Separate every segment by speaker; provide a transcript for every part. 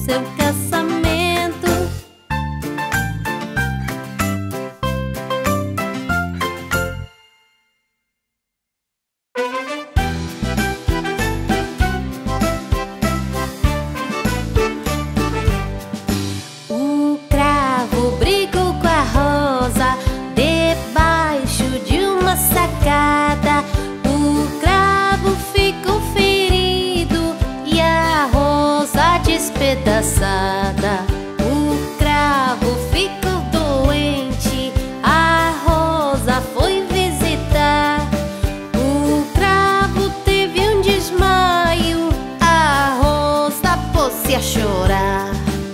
Speaker 1: seu casamento. O cravo brigou com a rosa debaixo de uma sacada. O cravo ficou ferido e a rosa despedaçada. O cravo ficou doente, a rosa foi visitar. O cravo teve um desmaio, a rosa pôs-se a chorar.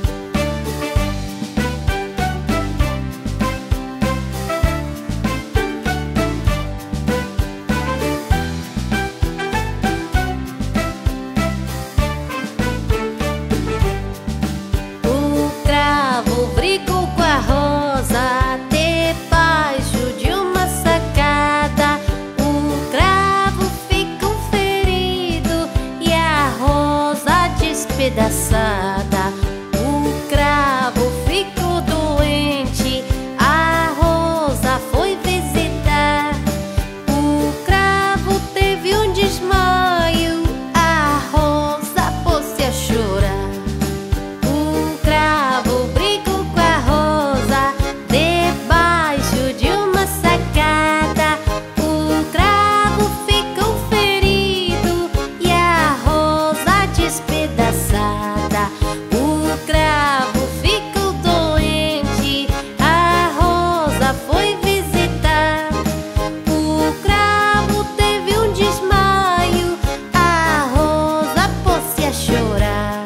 Speaker 1: Brigou com a rosa debaixo de uma sacada. O cravo ficou ferido e a rosa despedaçada. O cravo ficou doente, a rosa foi visitar. O cravo teve um desmaio, a rosa pôs-se a chorar. O cravo brigou com a rosa debaixo de uma sacada. O cravo ficou ferido e a rosa despedaçada. O cravo ficou doente, a rosa foi visitar. O cravo teve um desmaio, a rosa pôs-se a chorar.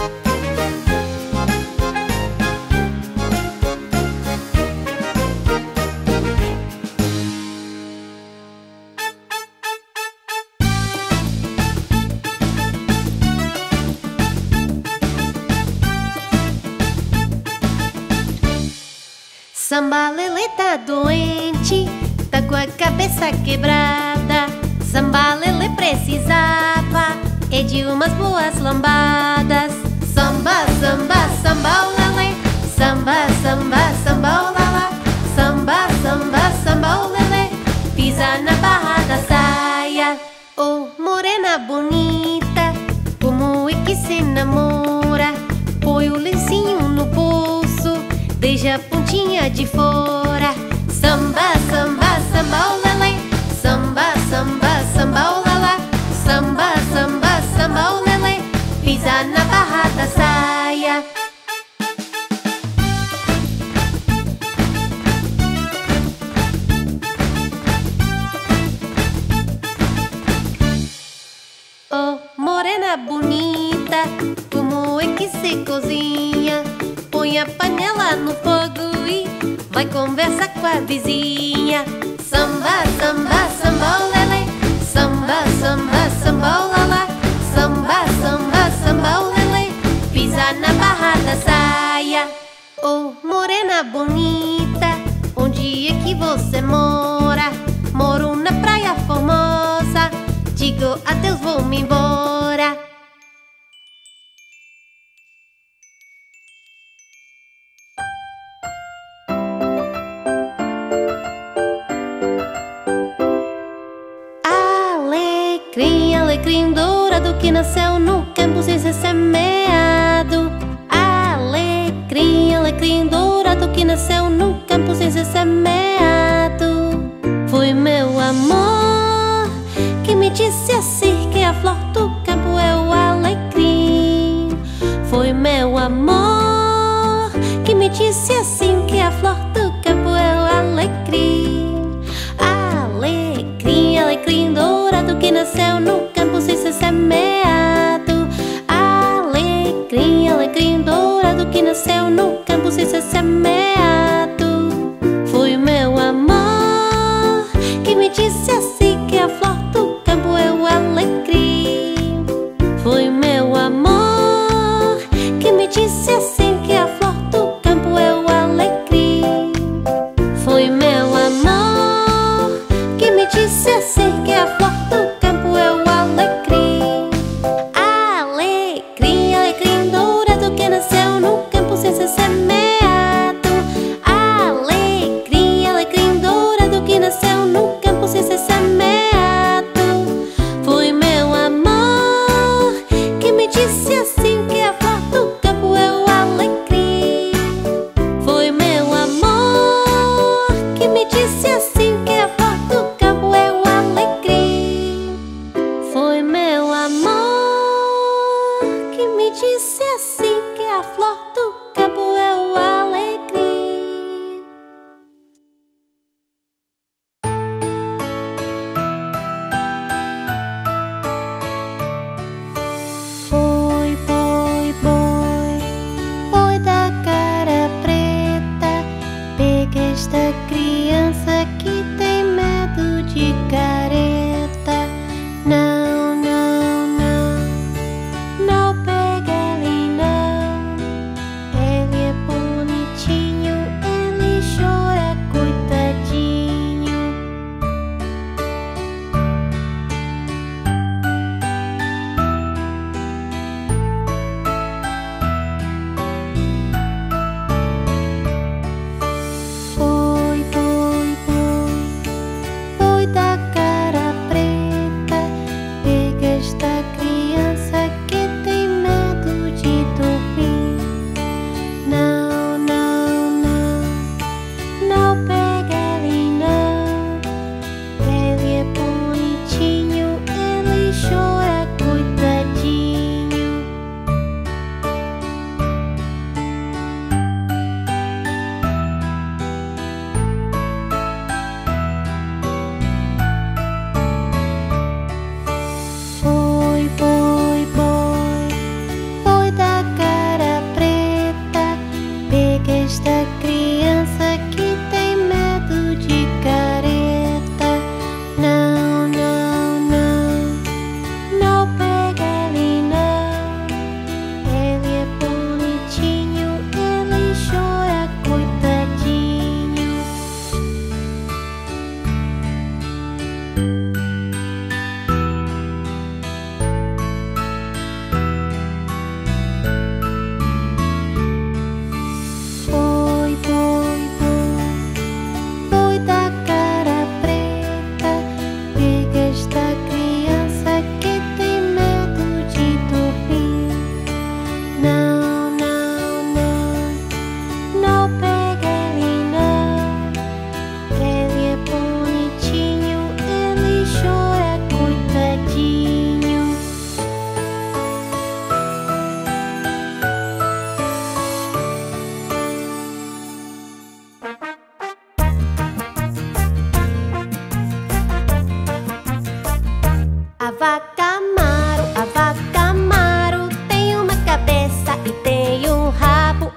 Speaker 1: Samba-lelê tá doente, tá com a cabeça quebrada. Samba-lelê precisava de umas boas lambadas. Samba, samba, samba-o-lelê, samba, samba, samba-o-lalá. Samba, samba, samba-o-lelê, pisa na barra da saia. Oh, morena bonita, como é que se namora? Põe o lencinho no bolso, deixa a pontinha de fora. Samba, samba, samba-o-lelê, samba, samba, samba-o-lalá. Samba, samba, samba-o-lelê, pisa na barra da saia. Oh, morena bonita, como é que se cozinha? Põe a panela no fogo e vai conversar com a vizinha. Samba, samba, samba-o-lelê, samba, samba, samba-o-lalá. Samba, samba, samba-o-lelê, pisa na barra da saia. Oh, morena bonita, onde é que você mora? Moro na Praia Formosa, digo adeus, vou-me embora. Alecrim, alecrim dourado que nasceu no campo sem ser semeado. Alecrim, alecrim dourado que nasceu no campo sem ser semeado. Foi meu amor que me disse assim que a flor do campo é o alecrim. Foi meu amor que me disse assim que a flor do campo é o alecrim. Alecrim, alecrim dourado que nasceu no campo sem ser semeado. Alecrim, alecrim dourado que nasceu no campo sem ser semeado. Foi meu amor que me disse assim que a flor do campo é o alecrim. Foi meu amor que me disse assim que a flor do campo é o alecrim.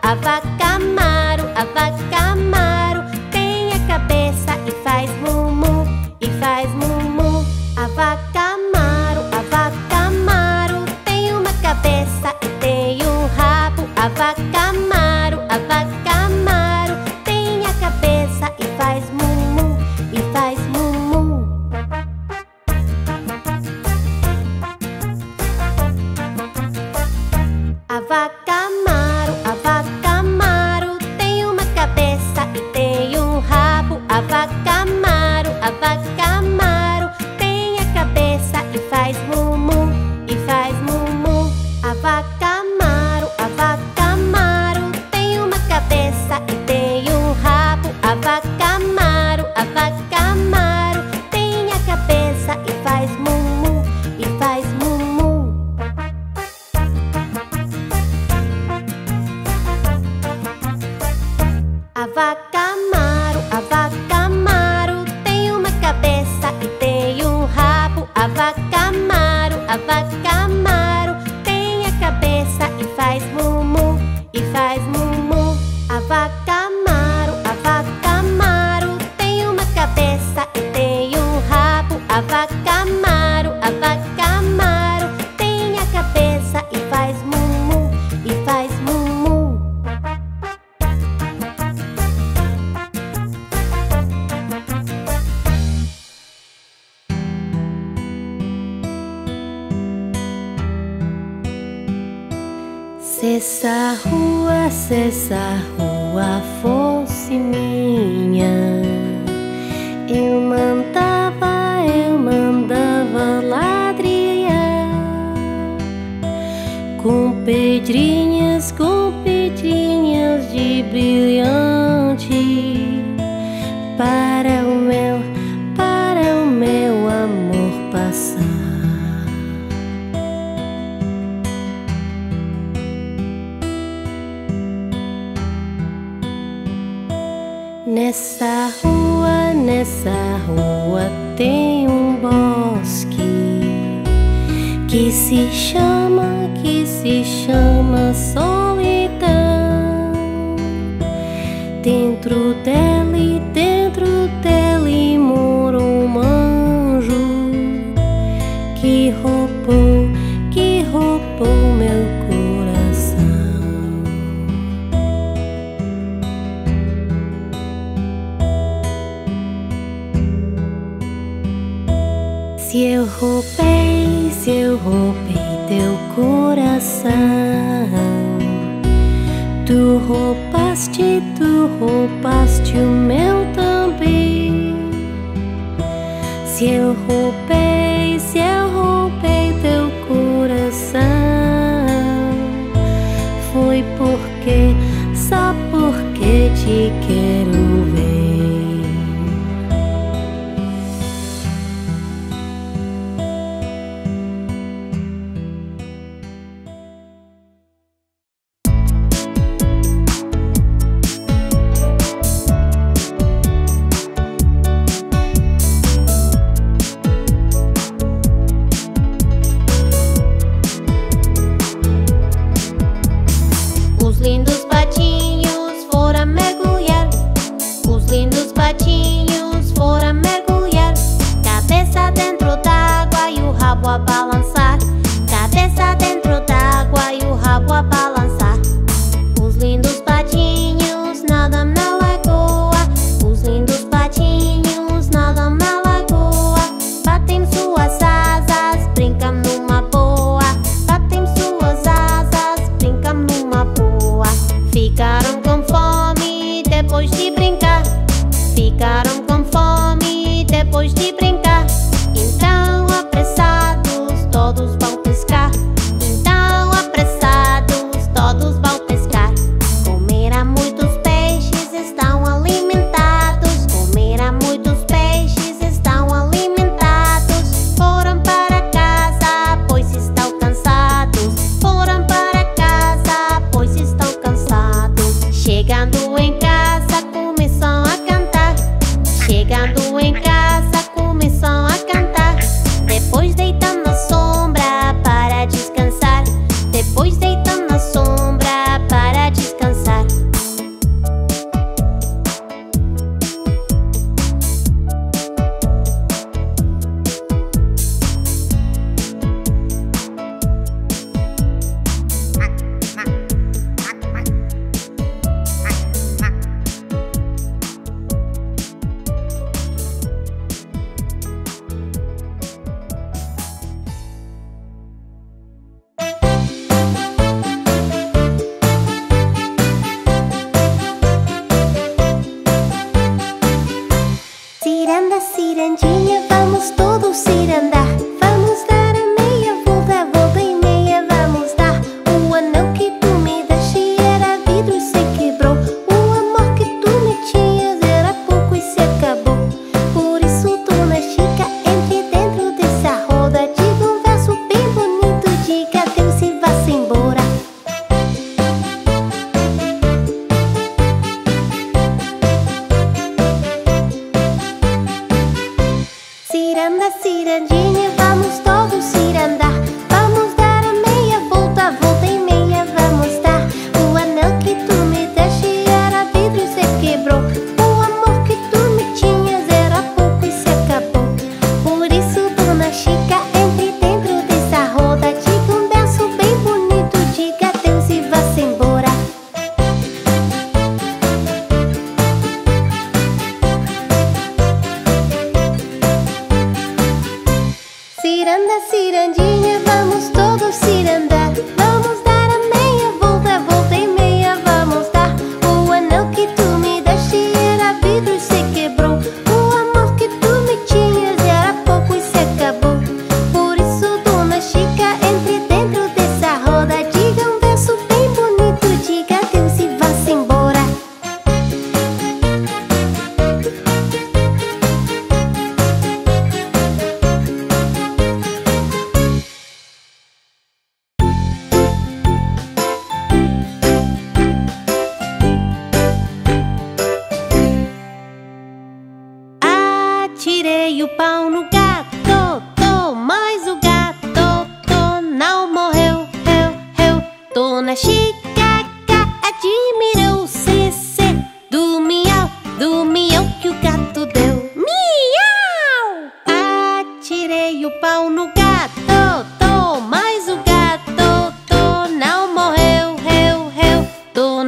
Speaker 1: A vaca Amaro tem a cabeça e faz mumu, e faz mumu. A vaca Amaro tem uma cabeça e tem um rabo. A vaca Amaro tem a cabeça e faz mumu, e faz mumu. A vaca Amaro tem uma cabeça e tem um rabo. A vaca Amaro tem a cabeça e faz mumu, e faz mumu. A vaca Amaro tem uma cabeça e tem um rabo. A vaca Amaro tem a cabeça e faz mumu, e faz mumu. A vaca Amaro tem uma cabeça e tem um rabo. A vaca Amaro tem a cabeça e faz mumu, e faz mumu. A vaca Amaro tem uma cabeça e tem um rabo. A vaca Amaro tem a cabeça e faz mumu, e faz mumu. Se essa rua fosse minha, eu mandava ladrilhar com pedrinhas de brilhante para o meu amor passar. Nessa rua tem um bosque que se chama solidão. Dentro dele mora um anjo que roubou meu coração. Se eu roubei teu coração, tu roubaste o meu também. Se eu roubei teu coração, foi só porque te quero ver.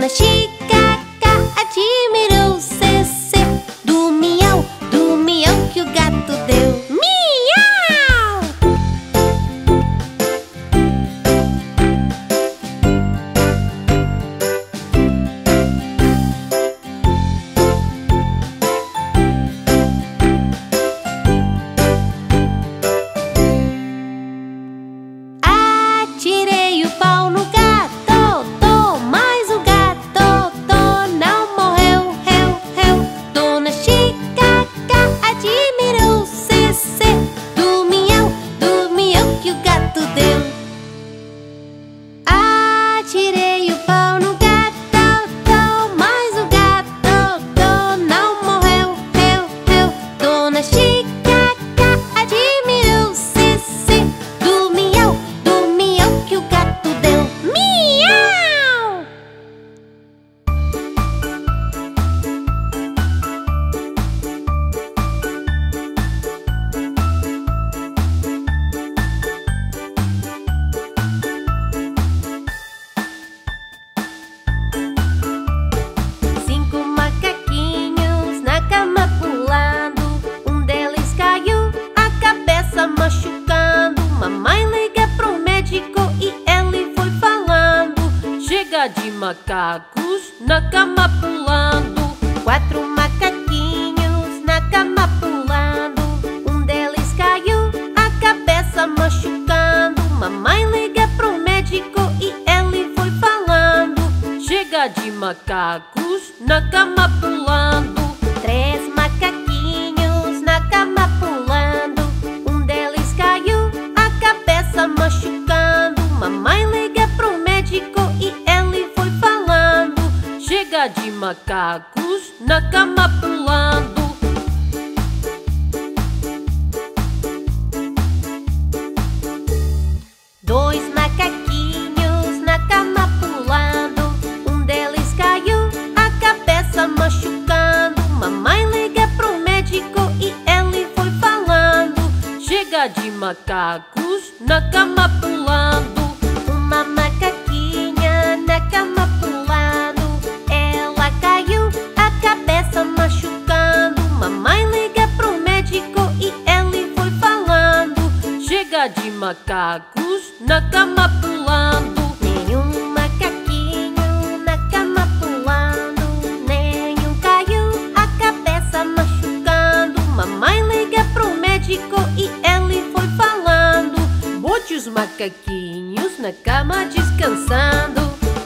Speaker 1: Dona Chicacá admirou o cê-cê do miau que o gato deu. Miau! Atirei o pau no gato, mas o gato não morreu, Dona Chicacá admirou o cê-cê do miau que o gato deu. Atirei o pau no gato, mas o gato não morreu, Dona Chicacá admirou o cê-cê do miau que o gato deu. Miau! Cinco macaquinhos na cama pulando, um deles caiu, a cabeça machucando. Mamãe liga pro médico e ele foi falando: chega de macacos na cama pulando. Quatro macaquinhos na cama pulando, um deles caiu, a cabeça machucando. Mamãe liga pro médico e ele foi falando: chega de macacos na cama pulando. Três macaquinhos na cama pulando, um deles caiu, a cabeça machucando. Mamãe liga pro médico e ele foi falando: chega de macacos na cama pulando. Dois macaquinhos na cama pulando, um deles caiu, a cabeça machucando. Mamãe liga pro médico e ele foi falando: chega de macacos na cama pulando. Uma macaquinha na cama pulando, ela caiu, a cabeça machucando. Mamãe liga pro médico e ele foi falando: chega de macacos na cama pulando. Nenhum macaquinho na cama pulando, nenhum caiu, a cabeça machucando. Mamãe liga pro médico e ele foi falando: bote os macaquinhos na cama descansando.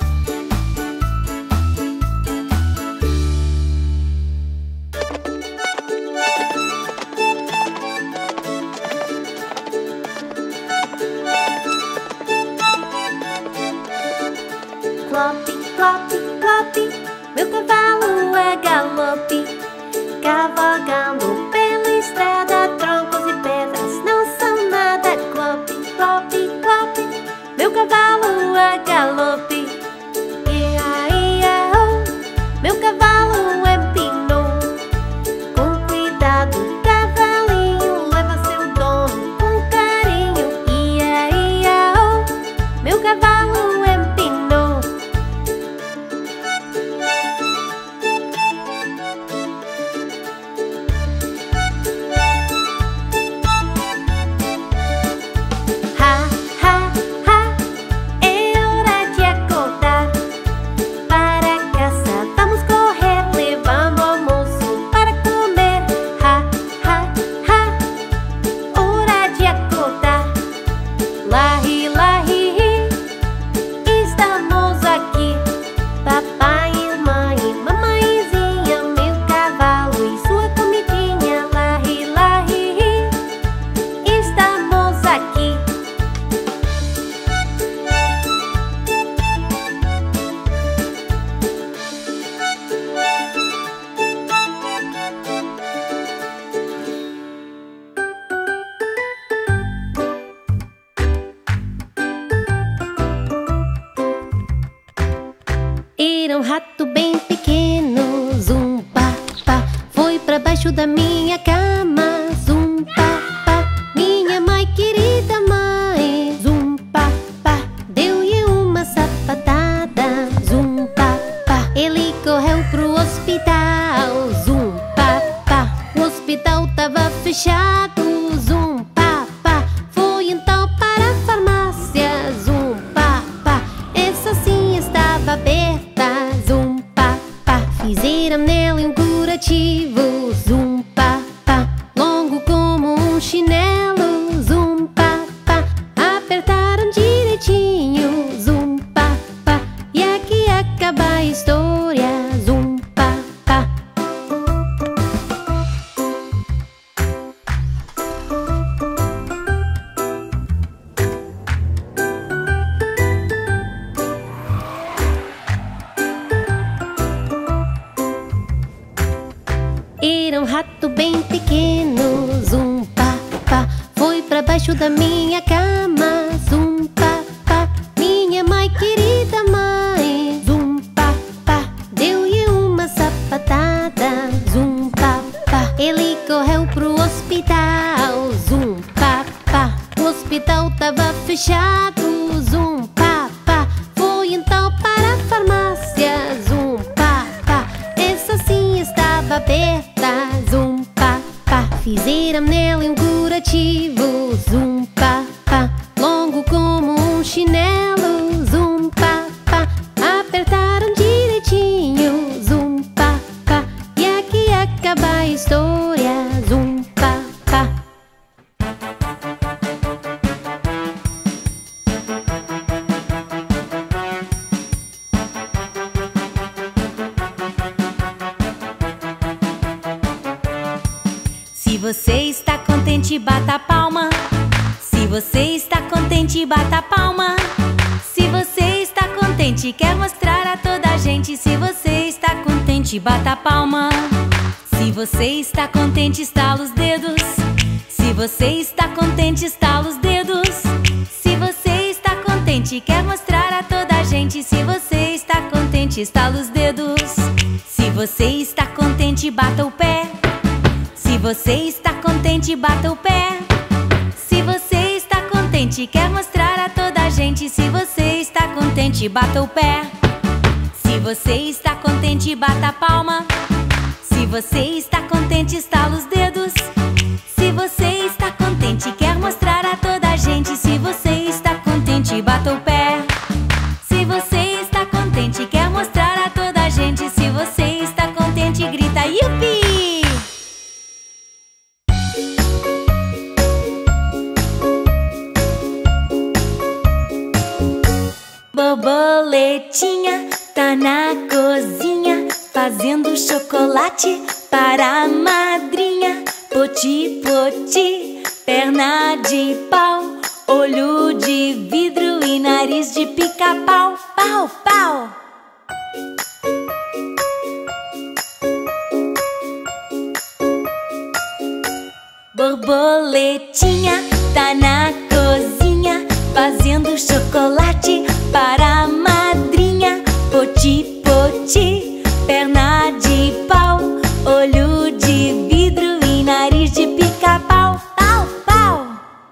Speaker 1: Clope, clope, clope, meu cavalo é galope, cavalgando pela estrada, troncos e pedras não são nada. Clope, clope, clope, meu cavalo é galope. Ia, ia, oh, meu cavalo empinou. Com cuidado, cavalinho, leva seu dono com carinho. Ia, ia, oh, meu cavalo empinou. Ha, ha, ha, é hora de acordar. Para a caça vamos correr, levando almoço para comer. Ha, ha, ha, hora de acordar. Lahi, lahi, hi, estamos aqui. Papai e mãe, mamãezinha, meu cavalo e sua comidinha. Lahi, lahi, hi, estamos aqui. Era um rato bem pequeno, zum, pá, pá, foi pra baixo da minha cama, zum, pá, pá. Minha mãe, querida mãe, zum, pá, pá, deu-lhe uma sapatada, zum, pá, pá. fechado. Zum, pá, pá. Foi então para a farmácia. Zum, pá, pá. Essa sim estava aberta. Zum, pá, pá. Fizeram nele um curativo. Zum, pá, pá. Longo como um chinelo. Zum, pá, pá. Apertaram direitinho. Zum, pá, pá. E aqui acaba a história. Zum, pá, pá. Era um rato bem pequeno. Zum, pá, pá. Foi pra baixo da minha cama. Zum, pá, pá. Minha mãe, querida mãe. Zum, pá, pá. Deu-lhe uma sapatada. Zum, pá, pá. Ele correu pro hospital. Zum, pá, pá. O hospital tava fechado. Zum, pá, pá. Foi então para a farmácia. Zum, pá, pá. Essa sim estava aberta. Zum, pá, pá. Fizeram nele um curativo. Zum, pá, pá. Longo como um chinelo. Zum, pá, pá. Apertaram direitinho. Zum, pá, pá. E aqui acaba a história. Zum, pá, pá.
Speaker 2: Se você está contente, bata a palma. Se você está contente, bata a palma. Se você está contente, quer mostrar a toda a gente. Se você está contente, bata a palma. Se você está contente, estala os dedos. Se você está contente, estala os dedos. Se você está contente, quer mostrar a toda a gente. Se você está contente, estala os dedos. Se você está contente, bata o pé. Se você está contente, bata o pé. Se você está contente, quer mostrar a toda a gente. Se você está contente, bata o pé. Se você está contente, bata a palma. Se você está contente, estala os dedos. Se você está contente, quer mostrar a toda a gente. Se você está contente, bata o pé. Se você está contente, quer mostrar a toda a gente. Se você está contente, grita yupi! Borboletinha tá na cozinha fazendo chocolate para a madrinha. Poti, poti, perna de pau, olho de vidro e nariz de pica-pau. Pau, pau! Borboletinha tá na cozinha fazendo chocolate para a madrinha. Poti, poti, perna de pau, olho de vidro e nariz de pica-pau. Pau, pau!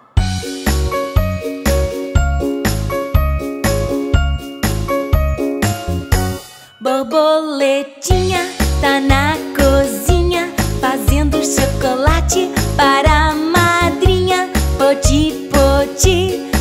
Speaker 2: Borboletinha tá na cozinha fazendo chocolate para a madrinha. Poti, poti,